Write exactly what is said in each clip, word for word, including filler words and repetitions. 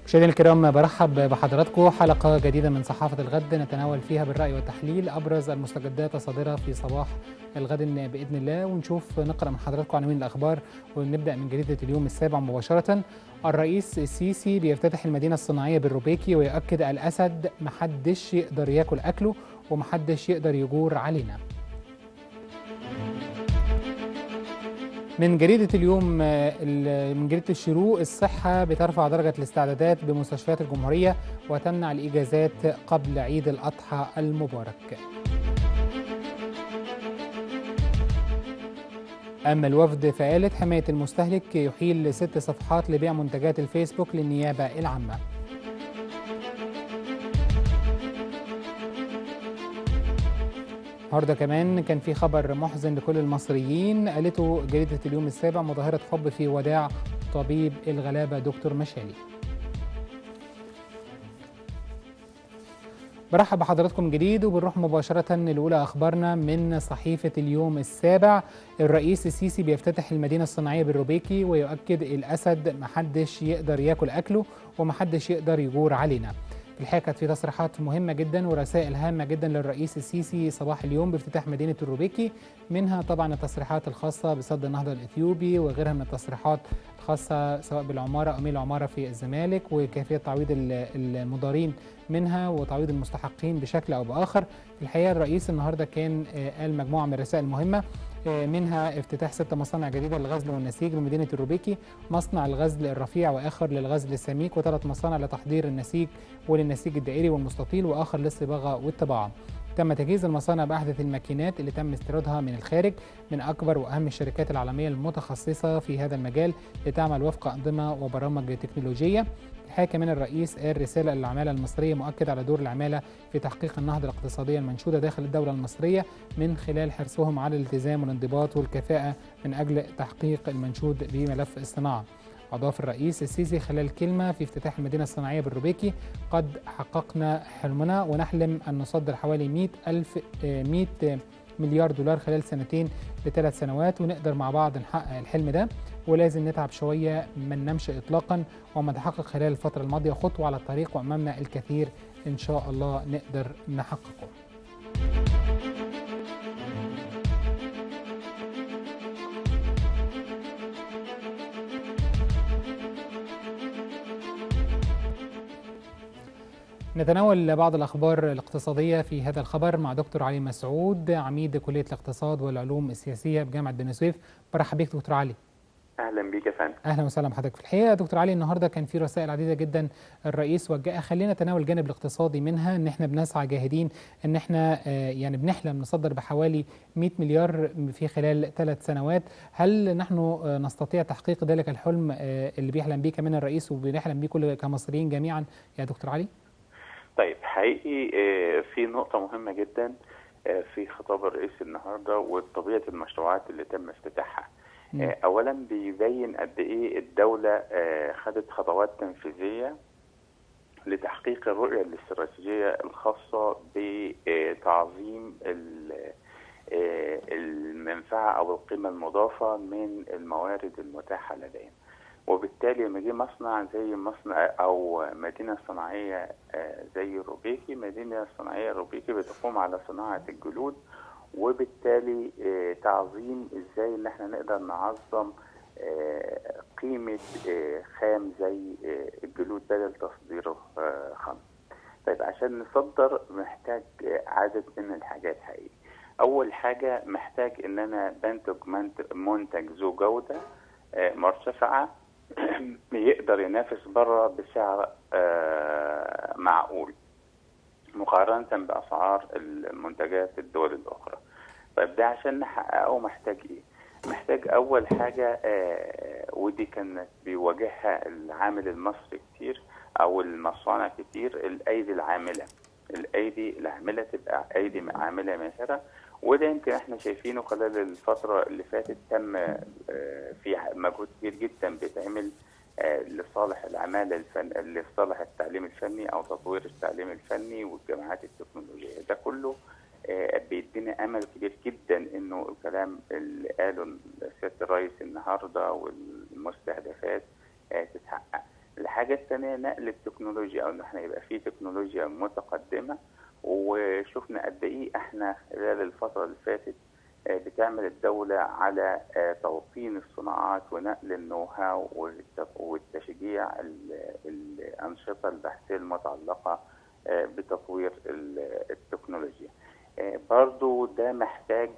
مشاهدينا الكرام، برحب بحضراتكم حلقة جديدة من صحافة الغد نتناول فيها بالرأي والتحليل أبرز المستجدات الصادرة في صباح الغد بإذن الله، ونشوف نقرأ من حضراتكم عناوين الأخبار ونبدأ من جريدة اليوم السابع مباشرة. الرئيس السيسي بيفتتح المدينة الصناعية بالروبيكي ويؤكد الأسد محدش يقدر ياكل أكله ومحدش يقدر يجور علينا. من جريدة اليوم من جريدة الشروق، الصحة بترفع درجة الاستعدادات بمستشفيات الجمهورية وتمنع الإجازات قبل عيد الأضحى المبارك. أما الوفد فقالت حماية المستهلك يحيل ست صفحات لبيع منتجات الفيسبوك للنيابة العامة. النهارده كمان كان في خبر محزن لكل المصريين قالته جريدة اليوم السابع: مظاهرة حب في وداع طبيب الغلابة دكتور مشالي. برحب بحضراتكم جديد وبنروح مباشرة لأولى أخبارنا من صحيفة اليوم السابع. الرئيس السيسي بيفتتح المدينة الصناعية بالروبيكي ويؤكد الأسد محدش يقدر ياكل أكله ومحدش يقدر يجور علينا. الحقيقة كانت في تصريحات مهمة جدا ورسائل هامة جدا للرئيس السيسي صباح اليوم بافتتاح مدينة الروبيكي، منها طبعا التصريحات الخاصة بسد النهضة الإثيوبي وغيرها من التصريحات الخاصة سواء بالعمارة أو ميل العمارة في الزمالك وكيفية تعويض المضارين منها وتعويض المستحقين بشكل أو بآخر. الحقيقة الرئيس النهاردة كان قال مجموعة من الرسائل المهمة، منها افتتاح ست مصانع جديدة للغزل والنسيج بمدينة الروبيكي، مصنع الغزل الرفيع وآخر للغزل السميك، وثلاث مصانع لتحضير النسيج وللنسيج الدائري والمستطيل وآخر للصباغة والطباعة. تم تجهيز المصانع بأحدث الماكينات اللي تم استيرادها من الخارج من أكبر وأهم الشركات العالمية المتخصصة في هذا المجال لتعمل وفق أنظمة وبرامج تكنولوجية. الحقيقة كمان الرئيس قال رسالة للعمالة المصرية مؤكد على دور العمالة في تحقيق النهضة الاقتصادية المنشودة داخل الدولة المصرية من خلال حرصهم على الالتزام والانضباط والكفاءة من أجل تحقيق المنشود بملف الصناعة. أضاف الرئيس السيسي خلال كلمة في افتتاح المدينة الصناعية بالروبيكي: قد حققنا حلمنا ونحلم أن نصدر حوالي مئة ألف مئة مليار دولار خلال سنتين لثلاث سنوات، ونقدر مع بعض نحقق الحلم ده ولازم نتعب شوية، ما ننامش إطلاقا، وما تحقق خلال الفترة الماضية خطوة على الطريق وأمامنا الكثير إن شاء الله نقدر نحققه. نتناول بعض الأخبار الاقتصادية في هذا الخبر مع دكتور علي مسعود، عميد كلية الاقتصاد والعلوم السياسية بجامعة بني سويف. برحب بيك دكتور علي. اهلا بيك يا فندم. اهلا وسهلا بحضرتك. في الحقيقه دكتور علي النهارده كان في رسائل عديده جدا الرئيس وجهها، خلينا نتناول الجانب الاقتصادي منها، ان احنا بنسعى جاهدين ان احنا يعني بنحلم نصدر بحوالي مئة مليار في خلال ثلاث سنوات. هل نحن نستطيع تحقيق ذلك الحلم اللي بيحلم به كمان الرئيس وبنحلم به كل كمصريين جميعا يا دكتور علي؟ طيب، حقيقي في نقطة مهمة جدا في خطاب الرئيس النهارده وطبيعة المشروعات اللي تم افتتاحها. م. أولا بيبين قد إيه الدولة خدت خطوات تنفيذية لتحقيق الرؤية الاستراتيجية الخاصة بتعظيم المنفعة أو القيمة المضافة من الموارد المتاحة لدينا، وبالتالي لما جه مصنع زي مصنع او مدينه صناعيه زي روبيكي، مدينه صناعيه روبيكي بتقوم على صناعه الجلود، وبالتالي تعظيم ازاي ان احنا نقدر نعظم قيمه خام زي الجلود بدل تصديره خام. طيب، عشان نصدر محتاج عدد من الحاجات حقيقي. اول حاجه محتاج ان انا بنتج منتج ذو جوده مرتفعه يقدر ينافس بره بسعر آه معقول مقارنة بأسعار المنتجات الدول الأخرى. طيب، ده عشان نحققه محتاج إيه؟ محتاج أول حاجة، آه ودي كانت بيواجهها العامل المصري كتير أو المصانع كتير، الأيدي العاملة. الأيدي العاملة تبقى أيدي عاملة ماهرة، وده يمكن احنا شايفينه خلال الفترة اللي فاتت. تم في مجهود كبير جدا بيتعمل لصالح العمالة الفن لصالح التعليم الفني أو تطوير التعليم الفني والجامعات التكنولوجية. ده كله بيدينا أمل كبير جدا إنه الكلام اللي قاله سيادة الرئيس النهارده والمستهدفات تتحقق. الحاجة الثانية نقل التكنولوجيا، أو إن إحنا يبقى في تكنولوجيا متقدمة. وشفنا قد إيه إحنا خلال الفترة اللي فاتت بتعمل الدولة على توطين الصناعات ونقل النو هاو والتشجيع الأنشطة البحثية المتعلقة بتطوير التكنولوجيا. برضو ده محتاج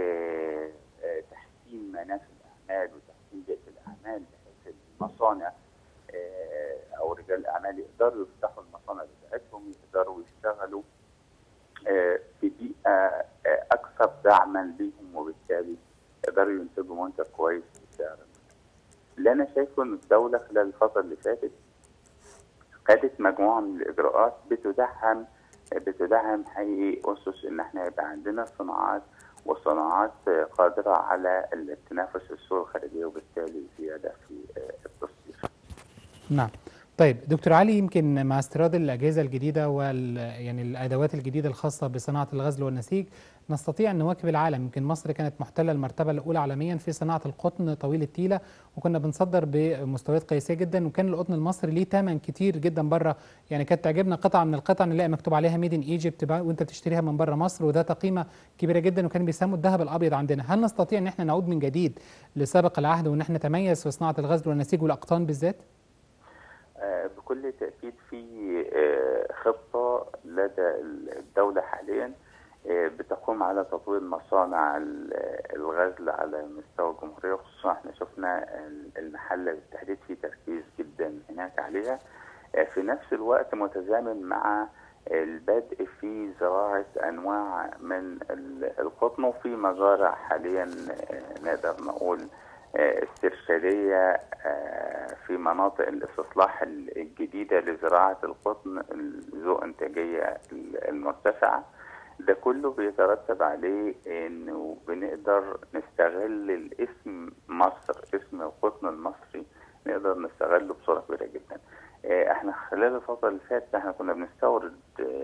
تحسين مناخ الأعمال وتحسين بيئة الأعمال، بحيث المصانع أو رجال الأعمال يقدروا يفتحوا المصانع بتاعتهم، يقدروا يشتغلوا في بيئة أكثر دعما ليهم، وبالتالي يقدروا ينتجوا منتج كويس بسعر. اللي أنا شايفه إن الدولة خلال الفترة اللي فاتت خدت مجموعة من الإجراءات بتدعم بتدعم حقيقي أسس إن إحنا يبقى عندنا صناعات وصناعات قادرة على التنافس في السوق الخارجية، وبالتالي زيادة في التصدير. نعم. طيب دكتور علي، يمكن مع استيراد الأجهزة الجديدة وال يعني الأدوات الجديدة الخاصة بصناعة الغزل والنسيج نستطيع أن نواكب العالم. يمكن مصر كانت محتلة المرتبة الأولى عالميا في صناعة القطن طويل التيلة، وكنا بنصدر بمستويات قياسية جدا، وكان القطن المصري ليه ثمن كتير جدا بره. يعني كانت تعجبنا قطعة من القطع نلاقي مكتوب عليها ميد ان ايجيبت وانت بتشتريها من بره مصر، وده قيمة كبيرة جدا، وكان بيسموا الذهب الأبيض عندنا. هل نستطيع أن احنا نعود من جديد لسابق العهد وأن احنا نتميز في صناعة الغزل والنسيج والأقطان بالذات؟ بكل تأكيد في خطة لدى الدولة حاليا بتقوم على تطوير مصانع الغزل على مستوى الجمهورية، خصوصا احنا شفنا المحلة بالتحديد في تركيز جدا هناك عليها. في نفس الوقت متزامن مع البدء في زراعة أنواع من القطن، وفي مزارع حاليا نقدر نقول استرشادية في مناطق الاستصلاح الجديدة لزراعة القطن ذو إنتاجية المرتفعة. ده كله بيترتب عليه إنه بنقدر نستغل الاسم مصر، اسم القطن المصري نقدر نستغله بصورة كبيرة جدا. احنا خلال الفترة اللي فاتت احنا كنا بنستورد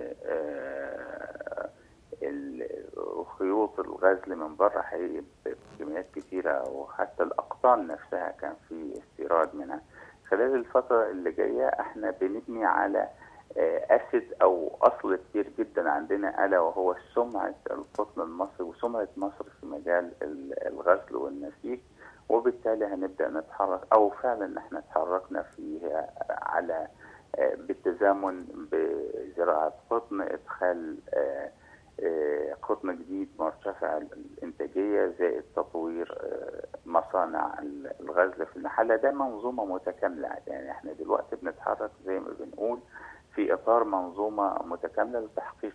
خيوط الغزل من بره حقيقي بكميات كتيرة، وحتى الأقطان نفسها كان في استيراد منها. خلال الفترة اللي جاية احنا بنبني على أسد أو أصل كبير جدا عندنا، ألا وهو سمعة القطن المصري وسمعة مصر في مجال الغزل والنسيج، وبالتالي هنبدأ نتحرك أو فعلا احنا اتحركنا فيها على بالتزامن بزراعة قطن، إدخال قطن جديد مرتفع الإنتاجية، زائد تطوير مصانع الغزل في المحلة. ده منظومة متكاملة، يعني احنا دلوقتي بنتحرك زي ما بنقول في إطار منظومة متكاملة لتحقيق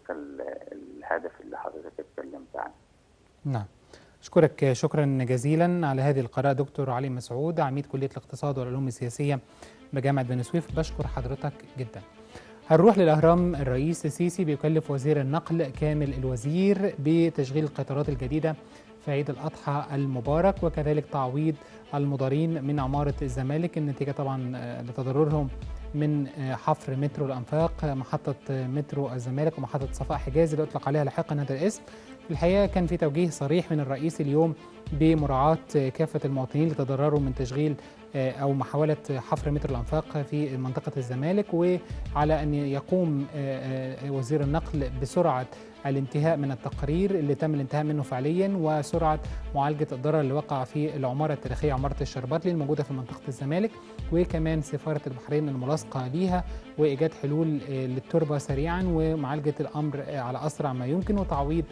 الهدف اللي حضرتك اتكلمت عنه. نعم. أشكرك شكرا جزيلا على هذه القراءة دكتور علي مسعود، عميد كلية الاقتصاد والعلوم السياسية بجامعة بني سويف. بشكر حضرتك جدا. هنروح للأهرام. الرئيس السيسي بيكلف وزير النقل كامل الوزير بتشغيل القطارات الجديدة في عيد الأضحى المبارك، وكذلك تعويض المضارين من عمارة الزمالك النتيجة طبعا لتضررهم من حفر مترو الأنفاق، محطة مترو الزمالك ومحطة صفاء حجازي اللي أطلق عليها لاحقا هذا الاسم. في الحقيقة كان في توجيه صريح من الرئيس اليوم بمراعاة كافة المواطنين اللي تضرروا من تشغيل أو محاولة حفر مترو الأنفاق في منطقة الزمالك، وعلى أن يقوم وزير النقل بسرعة الانتهاء من التقرير اللي تم الانتهاء منه فعليا، وسرعة معالجة الضرر اللي وقع في العمارة التاريخية عمارة الشرباطلي الموجودة في منطقة الزمالك، وكمان سفارة البحرين الملاصقة ليها، وإيجاد حلول للتربة سريعا ومعالجة الأمر على أسرع ما يمكن، وتعويض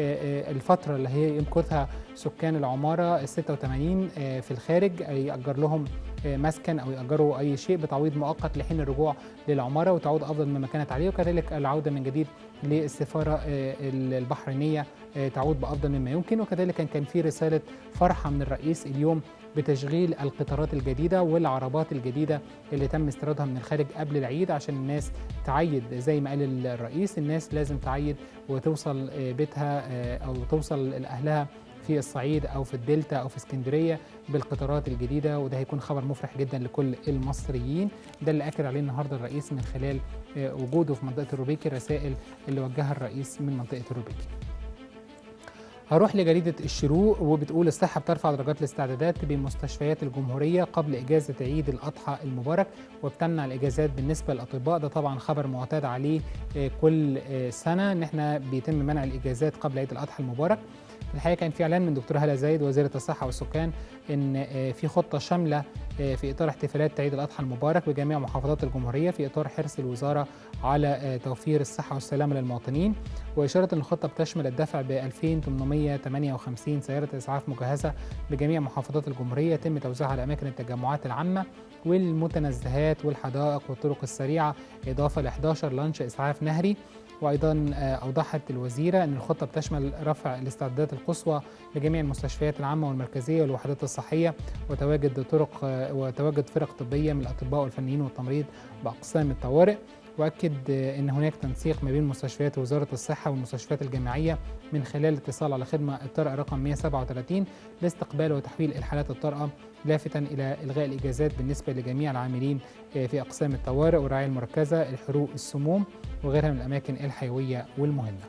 الفترة اللي هي يمكثها سكان العمارة الستة وثمانين في الخارج يأجر لهم مسكن أو يأجروا أي شيء بتعويض مؤقت لحين الرجوع للعمارة وتعود أفضل مما كانت عليه، وكذلك العودة من جديد للسفارة البحرينية تعود بأفضل مما يمكن. وكذلك كان في رسالة فرحة من الرئيس اليوم بتشغيل القطارات الجديدة والعربات الجديدة اللي تم استيرادها من الخارج قبل العيد عشان الناس تعيد زي ما قال الرئيس. الناس لازم تعيد وتوصل بيتها أو توصل لأهلها في الصعيد أو في الدلتا أو في اسكندرية بالقطارات الجديدة، وده هيكون خبر مفرح جدا لكل المصريين. ده اللي أكد عليه النهاردة الرئيس من خلال وجوده في منطقة الروبيكي، الرسائل اللي وجهها الرئيس من منطقة الروبيكي. هروح لجريدة الشروق وبتقول الصحة بترفع درجات الاستعدادات بمستشفيات الجمهورية قبل إجازة عيد الأضحى المبارك وبتمنع الإجازات بالنسبة للأطباء. ده طبعا خبر معتاد عليه كل سنة إن احنا بيتم منع الإجازات قبل عيد الأضحى المبارك. الحقيقة كان في إعلان من دكتور هالة زايد وزيرة الصحة والسكان إن في خطة شاملة في إطار احتفالات عيد الأضحى المبارك بجميع محافظات الجمهورية في إطار حرص الوزارة على توفير الصحة والسلامة للمواطنين، وإشارة أن الخطة بتشمل الدفع ب ألفين وثمانمائة وثمانية وخمسين سيارة إسعاف مجهزة بجميع محافظات الجمهورية يتم توزيعها على أماكن التجمعات العامة والمتنزهات والحدائق والطرق السريعة، إضافة ل إحدى عشر لانش إسعاف نهري. وأيضا أوضحت الوزيرة أن الخطة بتشمل رفع الاستعدادات القصوى لجميع المستشفيات العامة والمركزية والوحدات الصحية وتواجد طرق وتواجد فرق طبية من الأطباء والفنيين والتمريض بأقسام الطوارئ. وأكد أن هناك تنسيق ما بين مستشفيات وزارة الصحة والمستشفيات الجامعية من خلال الاتصال على خدمة الطارئة رقم مئة وسبعة وثلاثين لاستقبال وتحويل الحالات الطارئة، لافتا إلى إلغاء الإجازات بالنسبة لجميع العاملين في أقسام الطوارئ والرعاية المركزة، الحروق، السموم وغيرها من الأماكن الحيوية والمهمة.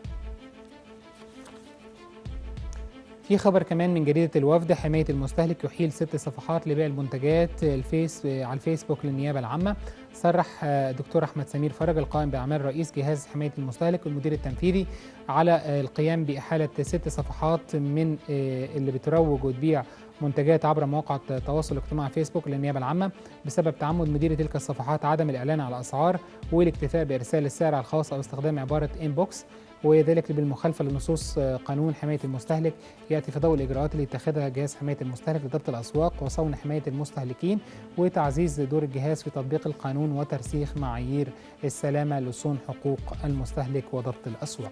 في خبر كمان من جريدة الوفد، حماية المستهلك يحيل ست صفحات لبيع المنتجات الفيس على الفيسبوك للنيابة العامة. صرح دكتور أحمد سمير فرج القائم بأعمال رئيس جهاز حماية المستهلك والمدير التنفيذي على القيام بإحالة ست صفحات من اللي بتروج وتبيع منتجات عبر مواقع التواصل الاجتماعي فيسبوك للنيابة العامة بسبب تعمد مدير تلك الصفحات عدم الإعلان على الأسعار والاكتفاء بإرسال السعر الخاص أو استخدام عبارة إنبوكس، وذلك بالمخالفة لنصوص قانون حماية المستهلك. يأتي في ضوء الإجراءات اللي اتخذها جهاز حماية المستهلك لضبط الأسواق وصون حماية المستهلكين وتعزيز دور الجهاز في تطبيق القانون وترسيخ معايير السلامة لصون حقوق المستهلك وضبط الأسواق.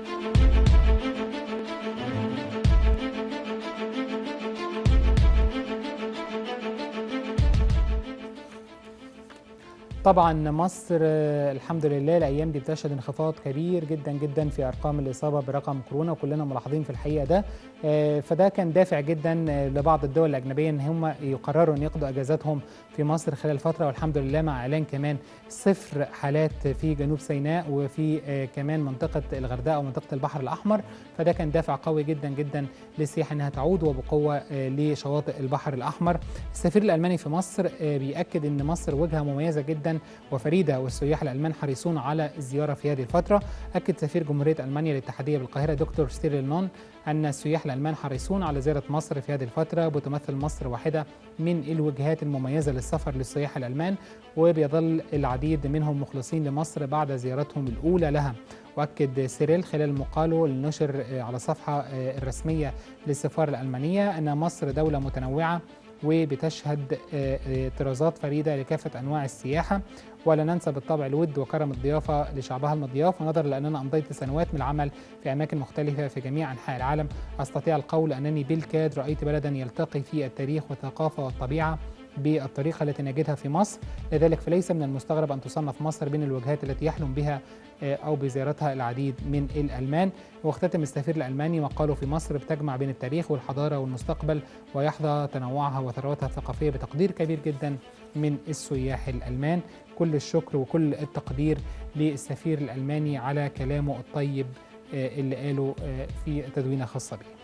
طبعا مصر الحمد لله الايام دي بتشهد انخفاض كبير جدا جدا في ارقام الاصابه برقم كورونا وكلنا ملاحظين في الحقيقه ده، فده كان دافع جدا لبعض الدول الاجنبيه ان هم يقرروا ان يقضوا اجازاتهم في مصر خلال الفتره، والحمد لله مع اعلان كمان صفر حالات في جنوب سيناء وفي كمان منطقه الغردقه ومنطقه البحر الاحمر، فده كان دافع قوي جدا جدا للسياحه انها تعود وبقوه لشواطئ البحر الاحمر. السفير الالماني في مصر بيأكد ان مصر وجهه مميزه جدا وفريدة والسياح الألمان حريصون على الزيارة في هذه الفترة. أكد سفير جمهورية ألمانيا الاتحادية بالقاهرة دكتور ستيرل نون أن السياح الألمان حريصون على زيارة مصر في هذه الفترة، وتمثل مصر واحدة من الوجهات المميزة للسفر للسياح الألمان، وبيظل العديد منهم مخلصين لمصر بعد زيارتهم الأولى لها. وأكد سيريل خلال مقاله النشر على الصفحة الرسمية للسفارة الألمانية أن مصر دولة متنوعة وبتشهد طرازات فريدة لكافة أنواع السياحة، ولا ننسى بالطبع الود وكرم الضيافة لشعبها المضياف. ونظرا لأننا أمضيت سنوات من العمل في أماكن مختلفة في جميع أنحاء العالم، أستطيع القول أنني بالكاد رأيت بلدا يلتقي فيه التاريخ والثقافة والطبيعة بالطريقة التي نجدها في مصر، لذلك فليس من المستغرب أن تصنف مصر بين الوجهات التي يحلم بها أو بزيارتها العديد من الألمان. واختتم السفير الألماني مقاله في مصر بتجمع بين التاريخ والحضارة والمستقبل، ويحظى تنوعها وثروتها الثقافية بتقدير كبير جدا من السياح الألمان. كل الشكر وكل التقدير للسفير الألماني على كلامه الطيب اللي قاله في تدوينة خاصة به.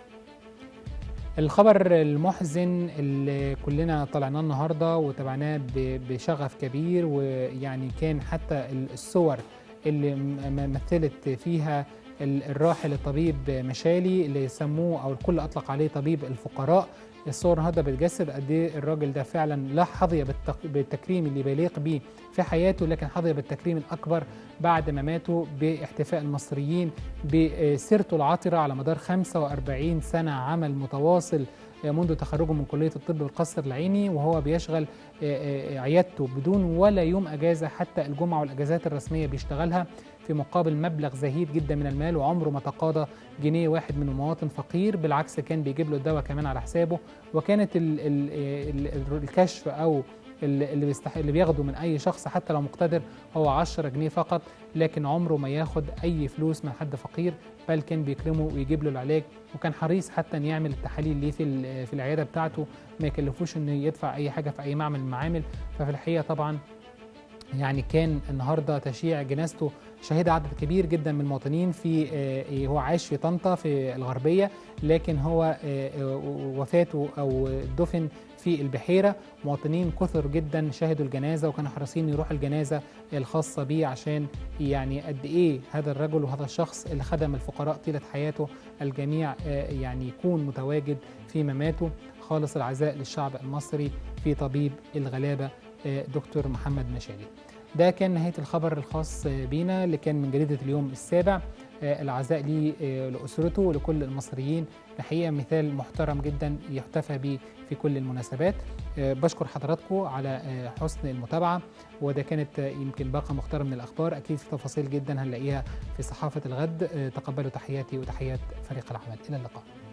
الخبر المحزن اللي كلنا طلعناه النهارده وتابعناه بشغف كبير، ويعني كان حتى الصور اللي مثلت فيها الراحل الطبيب مشالي اللي سموه او الكل اطلق عليه طبيب الفقراء، الصور النهارده بتجسد قد ايه الراجل ده فعلا لا حظي بالتكريم اللي بيليق بيه في حياته، لكن حظي بالتكريم الاكبر بعد ما ماتوا باحتفاء المصريين بسيرته العطره على مدار خمسة وأربعين سنه عمل متواصل منذ تخرجه من كليه الطب بالقصر العيني، وهو بيشغل عيادته بدون ولا يوم اجازه، حتى الجمعه والاجازات الرسميه بيشتغلها في مقابل مبلغ زهيد جدا من المال، وعمره ما تقاضى جنيه واحد من المواطن فقير، بالعكس كان بيجيب له الدواء كمان على حسابه. وكانت ال ال ال الكشف او اللي بيستح... اللي بياخده من اي شخص حتى لو مقتدر هو عشرة جنيه فقط، لكن عمره ما ياخد اي فلوس من حد فقير، بل كان بيكرمه ويجيب له العلاج، وكان حريص حتى ان يعمل التحاليل ليه في في العياده بتاعته، ما يكلفوش انه يدفع اي حاجه في اي معمل من المعامل. ففي الحقيقه طبعا يعني كان النهارده تشييع جنازته شهد عدد كبير جدا من المواطنين. في هو عايش في طنطا في الغربيه، لكن هو وفاته او دفن في البحيره. مواطنين كثر جدا شهدوا الجنازه وكانوا حريصين يروحوا الجنازه الخاصه بيه، عشان يعني قد ايه هذا الرجل وهذا الشخص اللي خدم الفقراء طيله حياته. الجميع يعني يكون متواجد في مماته. خالص العزاء للشعب المصري في طبيب الغلابه دكتور محمد مشالي. ده كان نهاية الخبر الخاص بينا اللي كان من جريدة اليوم السابع. العزاء ليه لأسرته ولكل المصريين. الحقيقة مثال محترم جدا يحتفى به في كل المناسبات. بشكر حضراتكم على حسن المتابعة، وده كانت يمكن باقة مختارة من الأخبار. أكيد في تفاصيل جدا هنلاقيها في صحافة الغد. تقبلوا تحياتي وتحيات فريق العمل. إلى اللقاء.